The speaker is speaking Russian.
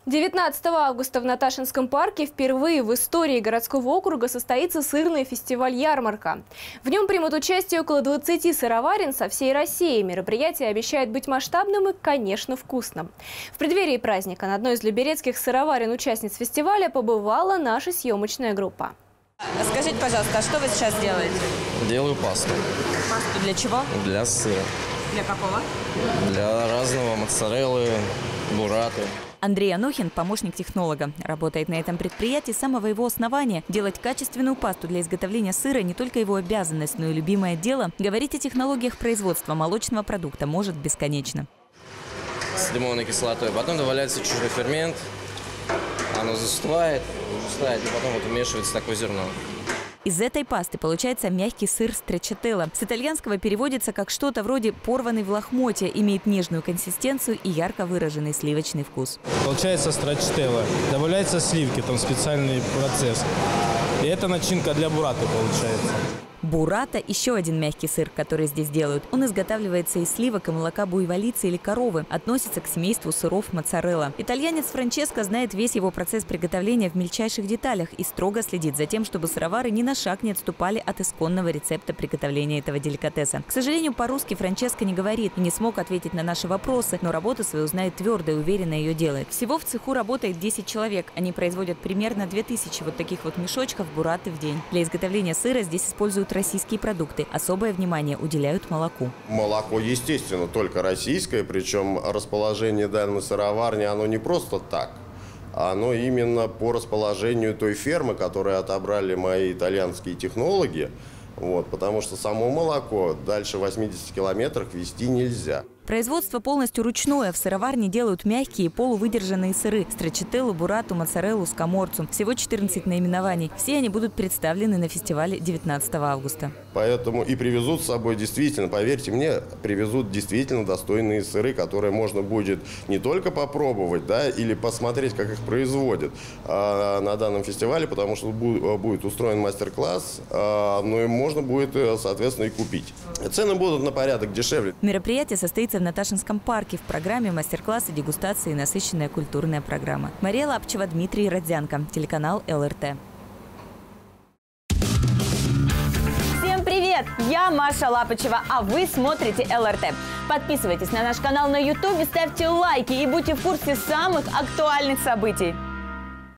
19 августа в Наташинском парке впервые в истории городского округа состоится сырный фестиваль-ярмарка. В нем примут участие около 20 сыроварен со всей России. Мероприятие обещает быть масштабным и, конечно, вкусным. В преддверии праздника на одной из люберецких сыроварен участниц фестиваля побывала наша съемочная группа. Скажите, пожалуйста, а что вы сейчас делаете? Делаю пасту. Пасту для чего? Для сыра. Для какого? Для разного моцареллы, бурраты. Андрей Анохин – помощник технолога. Работает на этом предприятии с самого его основания. Делать качественную пасту для изготовления сыра – не только его обязанность, но и любимое дело. Говорить о технологиях производства молочного продукта может бесконечно. С лимонной кислотой. Потом добавляется чужой фермент. Оно застывает, и потом вот вмешивается такое зерно. Из этой пасты получается мягкий сыр страчателло. С итальянского переводится как что-то вроде порванный в лохмотья, имеет нежную консистенцию и ярко выраженный сливочный вкус. Получается страчателло. Добавляются сливки, там специальный процесс. И это начинка для бурраты получается. Буррата – еще один мягкий сыр, который здесь делают. Он изготавливается из сливок и молока буйволицы или коровы. Относится к семейству сыров моцарелла. Итальянец Франческо знает весь его процесс приготовления в мельчайших деталях и строго следит за тем, чтобы сыровары ни на шаг не отступали от исконного рецепта приготовления этого деликатеса. К сожалению, по-русски Франческо не говорит и не смог ответить на наши вопросы, но работу свою знает твердо и уверенно ее делает. Всего в цеху работает 10 человек. Они производят примерно 2000 вот таких вот мешочков бурраты в день. Для изготовления сыра здесь используют российские продукты. Особое внимание уделяют молоку. Молоко, естественно, только российское, причем расположение данной сыроварни, оно не просто так. Оно именно по расположению той фермы, которую отобрали мои итальянские технологи. Потому что само молоко дальше 80 километров везти нельзя. Производство полностью ручное. В сыроварне делают мягкие и полувыдержанные сыры – страчателлу, буррату, моцареллу, скаморцу. Всего 14 наименований. Все они будут представлены на фестивале 19 августа. Поэтому и привезут с собой действительно, поверьте мне, привезут действительно достойные сыры, которые можно будет не только попробовать, или посмотреть, как их производят на данном фестивале, потому что будет устроен мастер-класс, но и можно будет, соответственно, и купить. Цены будут на порядок дешевле. Мероприятие состоится в Наташинском парке. В программе мастер-классы, дегустации и насыщенная культурная программа. Мария Лапчева, Дмитрий Родзянко, телеканал ЛРТ. Всем привет! Я Маша Лапачева, а вы смотрите ЛРТ. Подписывайтесь на наш канал на YouTube, ставьте лайки и будьте в курсе самых актуальных событий.